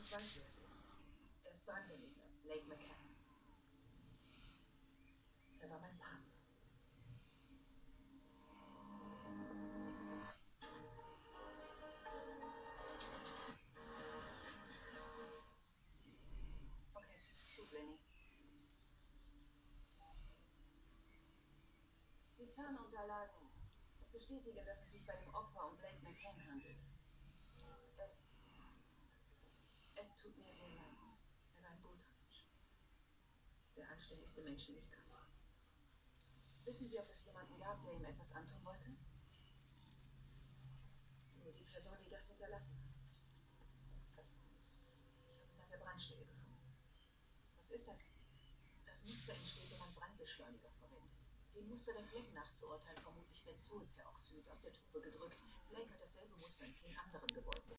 Ich weiß, wer es ist. Er ist Brandeleger, Blake McCann. Er war mein Partner. Okay, gut, Lenny. Die Zahnunterlagen bestätigen, dass es sich bei dem Opfer um Blake McCann handelt. Es tut mir sehr leid. Er war ein guter Mensch. Der anständigste Mensch, den ich kannte. Wissen Sie, ob es jemanden gab, der ihm etwas antun wollte? Nur die Person, die das hinterlassen hat. Ich habe es an der Brandstelle gefunden. Was ist das? Das Muster entsteht, wenn man Brandbeschleuniger verwendet. Dem Muster der Flecken nach zu urteilen, vermutlich Benzolperoxid aus der Tube gedrückt. Blake hat dasselbe Muster in 10 anderen Gebäuden.